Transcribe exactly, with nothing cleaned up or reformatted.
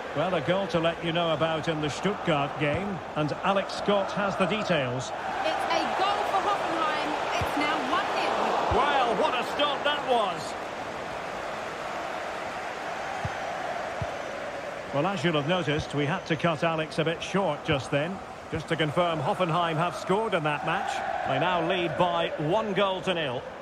Well, a goal to let you know about in the Stuttgart game, and Alex Scott has the details. It's a goal for Hoffenheim. It's now one nil. Well, what a start that was. Well, as you'll have noticed, we had to cut Alex a bit short just then. Just to confirm, Hoffenheim have scored in that match. They now lead by one goal to nil.